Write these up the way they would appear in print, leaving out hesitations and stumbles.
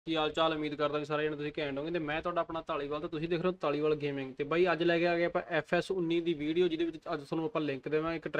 ਕੀ ਹਾਲ ਚਾਲ। ਉਮੀਦ ਕਰਦਾ ਕਿ ਸਾਰੇ ਜਣੇ ਤੁਸੀਂ ਘੈਂਟ ਹੋਗੇ। ਤੇ ਮੈਂ ਤੁਹਾਡਾ ਆਪਣਾ ਧਾਲੀਵਾਲ ਤੇ ਤੁਸੀਂ ਦੇਖ ਰਹੇ ਹੋ ਧਾਲੀਵਾਲ ਗੇਮਿੰਗ। ਤੇ ਬਾਈ ਅੱਜ ਲੈ ਕੇ ਆ ਗਏ ਆਪਾਂ FS19 ਦੀ ਵੀਡੀਓ, ਜਿਹਦੇ ਵਿੱਚ ਅੱਜ ਤੁਹਾਨੂੰ ਆਪਾਂ ਲਿੰਕ ਦੇਵਾਂਗੇ ਇੱਕ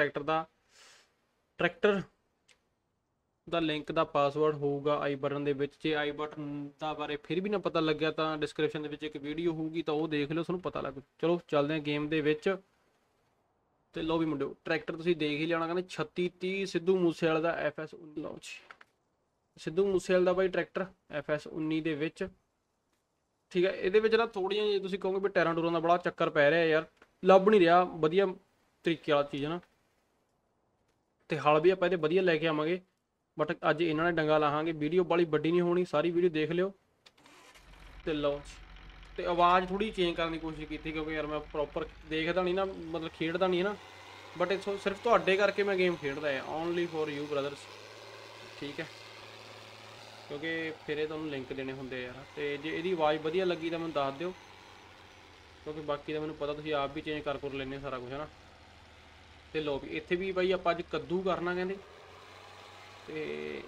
ਟਰੈਕਟਰ ਦਾ ਲਿੰਕ ਦਾ ਪਾਸਵਰਡ ਹੋਊਗਾ ਆਈ ਬਟਨ ਦੇ ਵਿੱਚ। ਜੇ ਆਈ ਬਟਨ ਦਾ ਬਾਰੇ ਫਿਰ ਵੀ ਨਾ ਪਤਾ ਲੱਗਿਆ ਤਾਂ ਡਿਸਕ੍ਰਿਪਸ਼ਨ ਦੇ ਵਿੱਚ ਇੱਕ ਵੀਡੀਓ ਹੋਊਗੀ, ਤਾਂ ਉਹ ਦੇਖ ਲਿਓ, ਤੁਹਾਨੂੰ ਪਤਾ ਲੱਗ। ਚਲੋ ਚੱਲਦੇ ਹਾਂ ਗੇਮ ਦੇ ਵਿੱਚ। ਤੇ ਲਓ ਵੀ ਮੁੰਡਿਓ, ਟਰੈਕਟਰ ਤੁਸੀਂ ਦੇਖ ਹੀ ਲਿਆਉਣਾ, ਕਹਿੰਦੇ 3630 ਸਿੱਧੂ ਮੂਸੇਵਾਲੇ ਦਾ FS19। ਲਓ ਜੀ, ਸਿੱਧੂ ਮੂਸੇਵਾਲੇ ਦਾ ਬਾਈ ਟਰੈਕਟਰ FS19 ਦੇ ਵਿੱਚ। ਠੀਕ ਹੈ, ਇਹਦੇ ਵਿੱਚ ਨਾ ਥੋੜੀਆਂ, ਜੇ ਤੁਸੀਂ ਕਹੋਗੇ ਵੀ ਟਾਇਰਾਂ ਟੂਰਾਂ ਦਾ ਬੜਾ ਚੱਕਰ ਪੈ ਰਿਹਾ ਯਾਰ, ਲੱਭ ਨਹੀਂ ਰਿਹਾ ਵਧੀਆ ਤਰੀਕੇ ਵਾਲਾ ਚੀਜ਼ ਨਾ। ਤੇ ਹਲ ਵੀ ਆਪਾਂ ਇਹਦੇ ਵਧੀਆ ਲੈ ਕੇ ਆਵਾਂਗੇ, ਬਟ ਅੱਜ ਇਹਨਾਂ ਨੇ ਡੰਗਾ ਲਾਹਾਂਗੇ। ਵੀਡੀਓ ਬਾਲੀ ਵੱਡੀ ਨਹੀਂ ਹੋਣੀ, ਸਾਰੀ ਵੀਡੀਓ ਦੇਖ ਲਿਓ। ਤੇ ਲਓ ਜੀ, ਤੇ ਆਵਾਜ਼ ਥੋੜੀ ਚੇਂਜ ਕਰਨ ਦੀ ਕੋਸ਼ਿਸ਼ ਕੀਤੀ, ਕਿਉਂਕਿ ਯਾਰ ਮੈਂ ਪ੍ਰੋਪਰ ਦੇਖਦਾ ਨਹੀਂ ਨਾ, ਮਤਲਬ ਖੇਡਦਾ ਨਹੀਂ ਹੈ ਨਾ। ਬਟ ਇਥੋਂ ਸਿਰਫ ਤੁਹਾਡੇ ਕਰਕੇ ਮੈਂ ਗੇਮ ਖੇਡਦਾ ਹੈ, ਓਨਲੀ ਫॉर ਯੂ ਬ੍ਰਦਰਸ। ਠੀਕ ਹੈ, ਕਿਉਂਕਿ ਫਿਰ ਇਹ ਤੁਹਾਨੂੰ ਲਿੰਕ ਦੇਣੇ ਹੁੰਦੇ ਯਾਰ। ਤੇ ਜੇ ਇਹਦੀ ਆਵਾਜ਼ ਵਧੀਆ ਲੱਗੀ ਤਾਂ ਮੈਨੂੰ ਦੱਸ ਦਿਓ, ਕਿਉਂਕਿ ਬਾਕੀ ਦਾ ਮੈਨੂੰ ਪਤਾ ਤੁਸੀਂ ਆਪ ਵੀ ਚੇਂਜ ਕਰ ਲੈਂਦੇ ਸਾਰਾ ਕੁਝ ਹੈ ਨਾ। ਤੇ ਲੋ ਵੀ ਇੱਥੇ ਵੀ ਬਾਈ ਆਪਾਂ ਅੱਜ ਕੱਦੂ ਕਰਨਾ ਕਹਿੰਦੇ। ਤੇ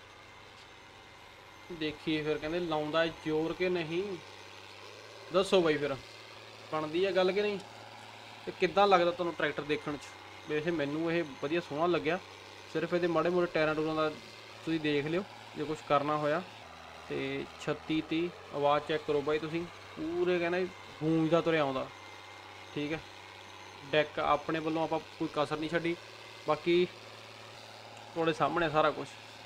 ਦੇਖੀਏ ਫਿਰ, ਕਹਿੰਦੇ ਲਾਉਂਦਾ ਜ਼ੋਰ ਕਿ ਨਹੀਂ, ਦੱਸੋ ਬਾਈ ਫਿਰ ਬਣਦੀ ਹੈ ਗੱਲ ਕਿ ਨਹੀਂ। ਤੇ ਕਿੱਦਾਂ ਲੱਗਦਾ ਤੁਹਾਨੂੰ ਟਰੈਕਟਰ ਦੇਖਣ 'ਚ। ਵੈਸੇ ਮੈਨੂੰ ਇਹ ਵਧੀਆ ਸੋਹਣਾ ਲੱਗਿਆ, ਸਿਰਫ ਇਹਦੇ ਮਾੜੇ ਮੋਟੇ ਟਾਇਰਾਂ ਟੂਰਾਂ ਦਾ ਤੁਸੀਂ ਦੇਖ ਲਿਓ ਜੇ ਕੁਝ ਕਰਨਾ ਹੋਇਆ। ਤੇ 3630 ਆਵਾਜ਼ ਚੈੱਕ ਕਰੋ ਬਾਈ ਤੁਸੀਂ, ਪੂਰੇ ਕਹਿੰਦੇ ਗੂੰਜਦਾ ਤੁਰਿਆ ਆਉਂਦਾ। ਠੀਕ ਹੈ, ਡੈਕ ਆਪਣੇ ਵੱਲੋਂ ਆਪਾਂ ਕੋਈ ਕਸਰ ਨਹੀਂ ਛੱਡੀ, ਬਾਕੀ ਤੁਹਾਡੇ ਸਾਹਮਣੇ ਸਾਰਾ ਕੁਝ।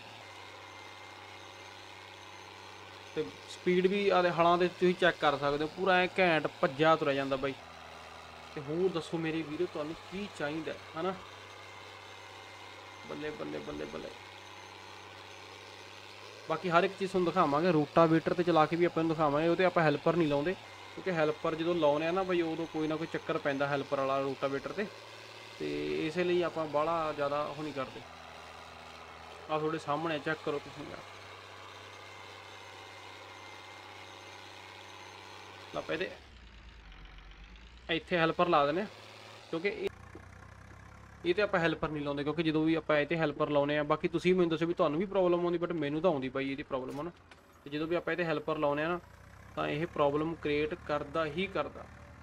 ਤੇ ਸਪੀਡ ਵੀ ਆਦੇ ਹਲਾਂ ਦੇ ਤੁਸੀਂ ਚੈੱਕ ਕਰ ਸਕਦੇ ਹੋ, ਪੂਰਾ ਐ ਘੈਂਟ ਭੱਜਿਆ ਤੁਰਿਆ ਜਾਂਦਾ ਬਾਈ। ਤੇ ਹੋਰ ਦੱਸੋ ਮੇਰੇ ਵੀਰੋ, ਤੁਹਾਨੂੰ ਕੀ ਚਾਹੀਦਾ ਹੈ ਨਾ। ਬੱਲੇ ਬੱਲੇ ਬੱਲੇ ਬੱਲੇ। ਬਾਕੀ ਹਰ ਇੱਕ ਚੀਜ਼ ਤੁਹਾਨੂੰ ਦਿਖਾਵਾਂਗੇ, ਰੂਟਾਵੇਟਰ ਤੇ ਚਲਾ ਕੇ ਵੀ ਆਪਾਂ ਨੂੰ ਦਿਖਾਵਾਂਗੇ। ਉਹ ਤੇ ਆਪਾਂ ਹੈਲਪਰ ਨਹੀਂ ਲਾਉਂਦੇ, ਕਿਉਂਕਿ ਹੈਲਪਰ ਜਦੋਂ ਲਾਉਂਦੇ ਆ ਨਾ ਬਈ, ਉਦੋਂ ਕੋਈ ਨਾ ਕੋਈ ਚੱਕਰ ਪੈਂਦਾ ਹੈਲਪਰ ਵਾਲਾ ਰੂਟਾਵੇਟਰ ਤੇ। ਤੇ ਇਸੇ ਲਈ ਆਪਾਂ ਬਾਹਲਾ ਜ਼ਿਆਦਾ ਉਹ ਨਹੀਂ ਕਰਦੇ। ਆਹ ਤੁਹਾਡੇ ਸਾਹਮਣੇ ਚੈੱਕ ਕਰੋ ਤੁਸੀਂ ਯਾਰ। ਆਪਾਂ ਇਹਦੇ ਇੱਥੇ ਹੈਲਪਰ ਲਾ ਦਿੰਦੇ, ਕਿਉਂਕਿ ਇਹ ਤੇ ਆਪਾਂ ਹੈਲਪਰ ਨਹੀਂ ਲਾਉਂਦੇ, ਕਿਉਂਕਿ ਜਦੋਂ ਵੀ ਆਪਾਂ ਇਹ ਤੇ ਹੈਲਪਰ ਲਾਉਨੇ ਆ, ਬਾਕੀ ਤੁਸੀਂ ਮੈਨੂੰ ਦੱਸੋ ਵੀ ਤੁਹਾਨੂੰ ਵੀ ਪ੍ਰੋਬਲਮ ਆਉਂਦੀ, ਬਟ ਮੈਨੂੰ ਤਾਂ ਆਉਂਦੀ ਬਾਈ ਇਹਦੀ ਪ੍ਰੋਬਲਮ ਹੈ ਨਾ। ਤੇ ਜਦੋਂ ਵੀ ਆਪਾਂ ਇਹ ਤੇ ਹੈਲਪਰ ਲਾਉਨੇ ਆ ਨਾ, ਤਾਂ ਇਹ ਪ੍ਰੋਬਲਮ ਕ੍ਰੀਏਟ ਕਰਦਾ ਹੀ ਕਰਦਾ।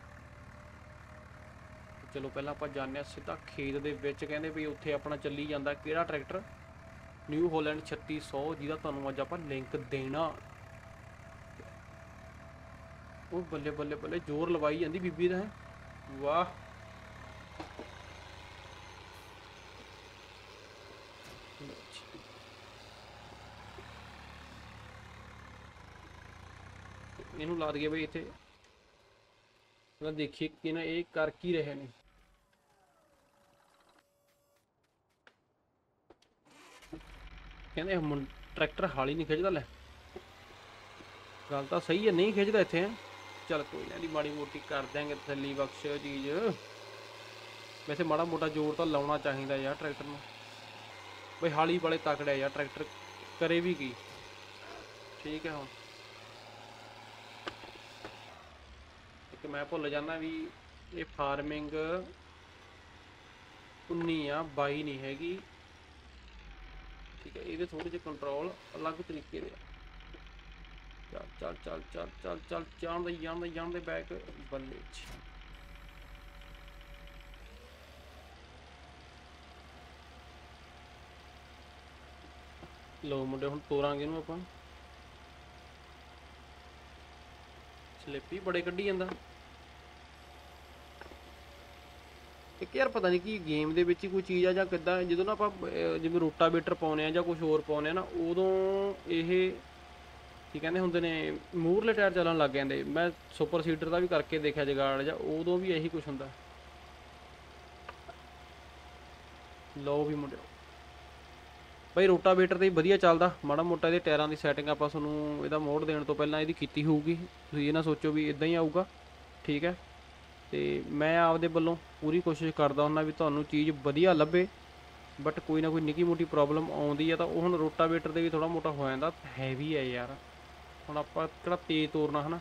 ਚਲੋ ਪਹਿਲਾਂ ਆਪਾਂ ਜਾਂਦੇ ਹਾਂ ਸਿੱਧਾ ਖੇਤ ਦੇ ਵਿੱਚ। ਕਹਿੰਦੇ ਵੀ ਉੱਥੇ ਆਪਣਾ ਚੱਲੀ ਜਾਂਦਾ ਕਿਹੜਾ ਟਰੈਕਟਰ, ਨਿਊ ਹੋਲੈਂਡ 3600, ਜਿਹਦਾ ਤੁਹਾਨੂੰ ਅੱਜ ਆਪਾਂ ਲਿੰਕ ਦੇਣਾ। ਉਹ ਬੱਲੇ ਬੱਲੇ ਬੱਲੇ, ਜ਼ੋਰ ਲਵਾਈ ਜਾਂਦੀ ਬੀਬੀ ਦਾ ਹੈ, ਵਾਹ। ਇਹਨੂੰ ਲਾ ਦਈਏ ਬਈ ਇੱਥੇ, ਦੇਖੀਏ ਕਿ ਨਾ ਇਹ ਕਰ ਕੀ ਰਹੇ ਨੇ। ਕਹਿੰਦੇ ਟਰੈਕਟਰ ਹਾਲੀ ਨਹੀਂ ਖਿੱਚਦਾ। ਲੈ ਗੱਲ ਤਾਂ ਸਹੀ ਹੈ, ਨਹੀਂ ਖਿੱਚਦਾ ਇੱਥੇ। ਚੱਲ ਕੋਈ ਨਾ, ਇਹਦੀ ਮਾੜੀ ਮੋਟੀ ਕਰ ਦਿਆਂਗੇ ਤਸੱਲੀ ਬਖਸ਼ ਚੀਜ਼। ਵੈਸੇ ਮਾੜਾ ਮੋਟਾ ਜ਼ੋਰ ਤਾਂ ਲਾਉਣਾ ਚਾਹੀਦਾ ਯਾਰ ਟਰੈਕਟਰ ਨੂੰ। ਬਈ ਹਾਲੀ ਵਾਲੇ ਤਕੜੇ ਯਾਰ ਟਰੈਕਟਰ, ਕਰੇ ਵੀ ਕੀ। ਠੀਕ ਹੈ, ਹੁਣ ਇੱਕ ਮੈਂ ਭੁੱਲ ਜਾਂਦਾ ਵੀ ਇਹ ਫਾਰਮਿੰਗ 19 ਆ, 22 ਨਹੀਂ ਹੈਗੀ। ਠੀਕ ਹੈ, ਇਹਦੇ ਥੋੜ੍ਹੇ ਜਿਹੇ ਕੰਟਰੋਲ ਅਲੱਗ ਤਰੀਕੇ ਦੇ ਆ। ਚੱਲ ਚੱਲ ਚੱਲ ਚੱਲ ਚੱਲ, ਜਾਣਦੇ ਬੈਕ ਬੱਲੇ 'ਚ। ਲੋ ਮੁੰਡੇ, ਹੁਣ ਤੋਰਾਂਗੇ ਇਹਨੂੰ ਆਪਾਂ। ਸਲਿੱਪ ਹੀ ਬੜੇ ਕੱਢੀ ਜਾਂਦਾ ਇੱਕ ਯਾਰ, ਪਤਾ ਨਹੀਂ ਕੀ ਗੇਮ ਦੇ ਵਿੱਚ ਹੀ ਕੋਈ ਚੀਜ਼ ਆ ਜਾਂ ਕਿੱਦਾਂ। ਜਦੋਂ ਨਾ ਆਪਾਂ ਜਿਵੇਂ ਰੋਟਾਵੇਟਰ ਪਾਉਂਦੇ ਆ ਜਾਂ ਕੁਝ ਹੋਰ ਪਾਉਂਦੇ ਆ ਨਾ, ਉਦੋਂ ਇਹ ਕੀ ਕਹਿੰਦੇ ਹੁੰਦੇ ਨੇ, ਮੂਹਰਲੇ ਟਾਇਰ ਚੱਲਣ ਲੱਗ ਜਾਂਦੇ। ਮੈਂ ਸੁਪਰ ਸੀਡਰ ਦਾ ਵੀ ਕਰਕੇ ਦੇਖਿਆ ਜਗਾੜ ਜਾਂ, ਉਦੋਂ ਵੀ ਇਹੀ ਕੁਛ ਹੁੰਦਾ। ਲਓ ਵੀ ਮੁੰਡਿਓ, ਬਈ ਰੋਟਾਵੇਟਰ ਤੇ ਵਧੀਆ ਚੱਲਦਾ। ਮਾੜਾ ਮੋਟਾ ਇਹਦੇ ਟਾਇਰਾਂ ਦੀ ਸੈਟਿੰਗ ਆਪਾਂ ਤੁਹਾਨੂੰ ਇਹਦਾ ਮੋੜ ਦੇਣ ਤੋਂ ਪਹਿਲਾਂ ਇਹਦੀ ਕੀਤੀ ਹੋਊਗੀ, ਤੁਸੀਂ ਇਹ ਨਾ ਸੋਚੋ ਵੀ ਇਦਾਂ ਹੀ ਆਊਗਾ। ਠੀਕ ਹੈ, ਤੇ ਮੈਂ ਆਪਦੇ ਵੱਲੋਂ ਪੂਰੀ ਕੋਸ਼ਿਸ਼ ਕਰਦਾ ਹੁੰਦਾ ਵੀ ਤੁਹਾਨੂੰ ਚੀਜ਼ ਵਧੀਆ ਲੱਭੇ। ਬਟ ਕੋਈ ਨਾ ਕੋਈ ਨਿੱਕੀ ਮੋਟੀ ਪ੍ਰੋਬਲਮ ਆਉਂਦੀ ਹੈ, ਤਾਂ ਉਹ ਹੁਣ ਰੋਟਾਵੇਟਰ ਦੇ ਵੀ ਥੋੜਾ ਮੋਟਾ ਹੋ ਜਾਂਦਾ। ਹੈਵੀ ਹੈ ਯਾਰ, ਹੁਣ ਆਪਾਂ ਕਿਹੜਾ ਤੇਜ਼ ਤੋਰਨਾ ਹੈ ਨਾ,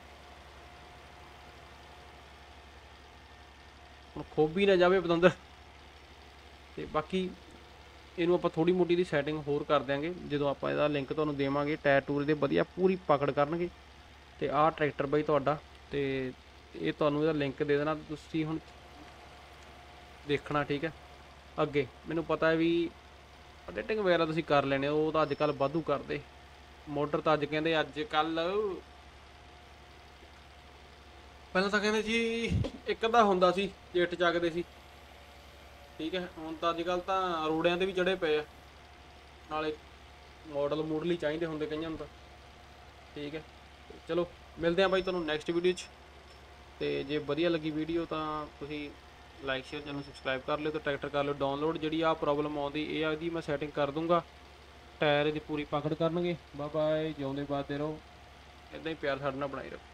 ਹੁਣ ਖੋਬੀ ਨਾ ਜਾਵੇ ਪਤੰਦਰ। ਤੇ ਬਾਕੀ ਇਹਨੂੰ ਆਪਾਂ ਥੋੜੀ ਮੋਟੀ ਦੀ ਸੈਟਿੰਗ ਹੋਰ ਕਰ ਦਿਆਂਗੇ ਜਦੋਂ ਆਪਾਂ ਇਹਦਾ ਲਿੰਕ ਤੁਹਾਨੂੰ ਦੇਵਾਂਗੇ। ਟਾਇਰ ਟੂਰ ਦੇ ਵਧੀਆ ਪੂਰੀ ਪਕੜ ਕਰਨਗੇ। ਤੇ ਆਹ ਟਰੈਕਟਰ ਬਾਈ ਤੁਹਾਡਾ, ਤੇ ਇਹ ਤੁਹਾਨੂੰ ਇਹਦਾ ਲਿੰਕ ਦੇ ਦੇਣਾ, ਤੁਸੀਂ ਹੁਣ ਦੇਖਣਾ। ਠੀਕ ਹੈ, ਅੱਗੇ ਮੈਨੂੰ ਪਤਾ ਹੈ ਵੀ ਐਡੀਟਿੰਗ ਵਗੈਰਾ ਤੁਸੀਂ ਕਰ ਲੈਣੇ, ਉਹ ਤਾਂ ਅੱਜ ਕੱਲ੍ਹ ਵਾਧੂ ਕਰਦੇ। ਮੋਟਰ ਤਾਂ ਅੱਜ ਕਹਿੰਦੇ ਅੱਜ ਕੱਲ੍ਹ ਪਹਿਲਾਂ ਤਾਂ ਕਹਿੰਦੇ ਜੀ ਇੱਕ ਅੱਧਾ ਹੁੰਦਾ ਸੀ ਜੇਠ ਚੱਕਦੇ ਸੀ। ਠੀਕ ਹੈ, ਹੁਣ ਤਾਂ ਅੱਜ ਕੱਲ੍ਹ ਤਾਂ ਰੋੜਿਆਂ 'ਤੇ ਵੀ ਚੜ੍ਹੇ ਪਏ ਆ, ਨਾਲੇ ਮਾਡਲ ਮੂਡਲ ਹੀ ਚਾਹੀਦੇ ਹੁੰਦੇ ਕਈਆਂ ਨੂੰ ਤਾਂ। ਠੀਕ ਹੈ, ਚਲੋ ਮਿਲਦੇ ਹਾਂ ਬਾਈ ਤੁਹਾਨੂੰ ਨੈਕਸਟ ਵੀਡੀਓ 'ਚ। ਤੇ ਜੇ ਵਧੀਆ ਲੱਗੀ ਵੀਡੀਓ ਤਾਂ ਤੁਸੀਂ ਲਾਈਕ ਸ਼ੇਅਰ ਚੈਨਲ ਸਬਸਕ੍ਰਾਈਬ ਕਰ ਲਿਓ, ਤੇ ਟਰੈਕਟਰ ਕਰ ਲਿਓ ਡਾਊਨਲੋਡ। ਜਿਹੜੀ ਆਹ ਪ੍ਰੋਬਲਮ ਆਉਂਦੀ ਇਹ ਇਹਦੀ ਮੈਂ ਸੈਟਿੰਗ ਕਰ ਦੂੰਗਾ। ਟਾਇਰ ਇਹਦੀ ਪੂਰੀ ਪਕੜ ਕਰਨਗੇ। ਬਾਏ ਬਾਏ, ਜਿਉਂਦੇ ਵੱਸਦੇ ਰਹੋ, ਇੱਦਾਂ ਹੀ ਪਿਆਰ ਸਾਡੇ ਨਾਲ ਬਣਾਈ ਰੱਖੋ।